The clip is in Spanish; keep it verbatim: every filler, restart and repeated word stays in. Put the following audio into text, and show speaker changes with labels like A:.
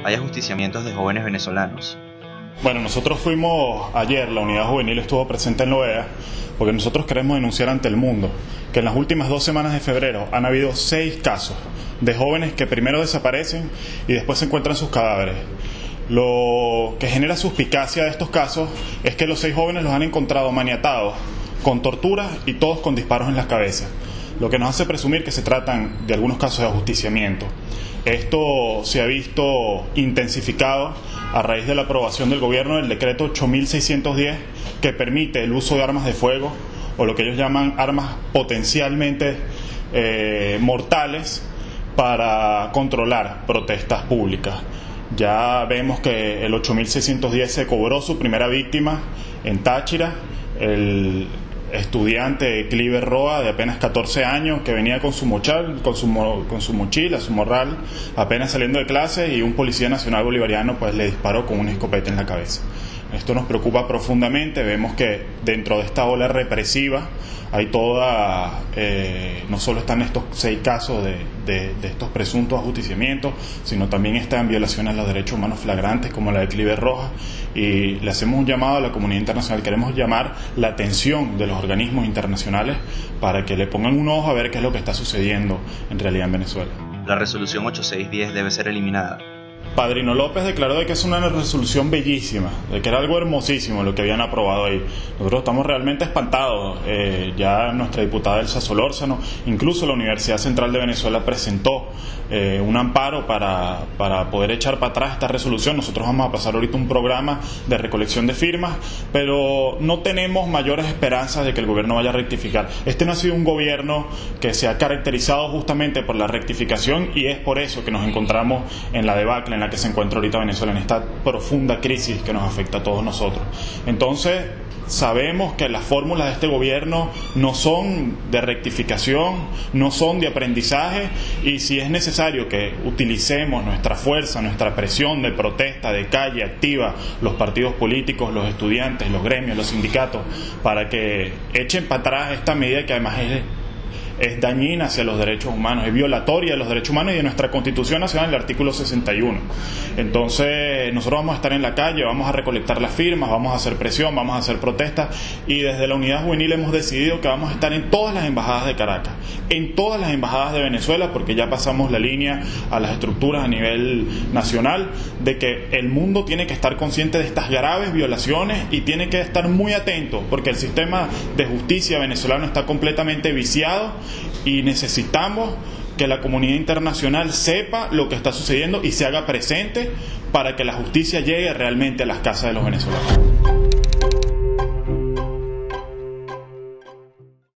A: hay ajusticiamientos de jóvenes venezolanos.
B: Bueno, nosotros fuimos ayer, la unidad juvenil estuvo presente en la O E A, porque nosotros queremos denunciar ante el mundo que en las últimas dos semanas de febrero han habido seis casos de jóvenes que primero desaparecen y después se encuentran sus cadáveres. Lo que genera suspicacia de estos casos es que los seis jóvenes los han encontrado maniatados, con torturas y todos con disparos en la cabeza, lo que nos hace presumir que se tratan de algunos casos de ajusticiamiento. Esto se ha visto intensificado a raíz de la aprobación del gobierno del decreto ocho mil seiscientos diez, que permite el uso de armas de fuego, o lo que ellos llaman armas potencialmente eh, mortales, para controlar protestas públicas. Ya vemos que el ocho mil seiscientos diez se cobró su primera víctima en Táchira, el estudiante Cliver Roa, de apenas catorce años, que venía con su mochila, con su, con su mochila, su morral, apenas saliendo de clase, y un policía nacional bolivariano pues le disparó con una escopeta en la cabeza. Esto nos preocupa profundamente. Vemos que dentro de esta ola represiva hay toda, eh, no solo están estos seis casos de, de, de estos presuntos ajusticiamientos, sino también están violaciones a los derechos humanos flagrantes como la de Cliver Roja, y le hacemos un llamado a la comunidad internacional. Queremos llamar la atención de los organismos internacionales para que le pongan un ojo a ver qué es lo que está sucediendo en realidad en Venezuela.
A: La resolución ocho seis diez debe ser eliminada.
B: Padrino López declaró de que es una resolución bellísima, de que era algo hermosísimo lo que habían aprobado ahí. Nosotros estamos realmente espantados. Eh, ya nuestra diputada Elsa Solórzano, incluso la Universidad Central de Venezuela presentó eh, un amparo para, para poder echar para atrás esta resolución. Nosotros vamos a pasar ahorita un programa de recolección de firmas, pero no tenemos mayores esperanzas de que el gobierno vaya a rectificar. Este no ha sido un gobierno que se ha caracterizado justamente por la rectificación, y es por eso que nos encontramos en la debacle en la que se encuentra ahorita Venezuela, en esta profunda crisis que nos afecta a todos nosotros. Entonces, sabemos que las fórmulas de este gobierno no son de rectificación, no son de aprendizaje, y si es necesario que utilicemos nuestra fuerza, nuestra presión de protesta, de calle activa, los partidos políticos, los estudiantes, los gremios, los sindicatos, para que echen para atrás esta medida que además es es dañina hacia los derechos humanos, es violatoria de los derechos humanos y de nuestra Constitución Nacional, el artículo sesenta y uno. Entonces, nosotros vamos a estar en la calle, vamos a recolectar las firmas, vamos a hacer presión, vamos a hacer protestas, y desde la unidad juvenil hemos decidido que vamos a estar en todas las embajadas de Caracas, en todas las embajadas de Venezuela, porque ya pasamos la línea a las estructuras a nivel nacional, de que el mundo tiene que estar consciente de estas graves violaciones y tiene que estar muy atento, porque el sistema de justicia venezolano está completamente viciado, y necesitamos que la comunidad internacional sepa lo que está sucediendo y se haga presente para que la justicia llegue realmente a las casas de los venezolanos.